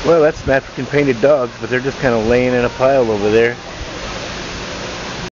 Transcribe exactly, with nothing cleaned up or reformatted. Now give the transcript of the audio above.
Well, that's some African painted dogs, but they're just kind of laying in a pile over there.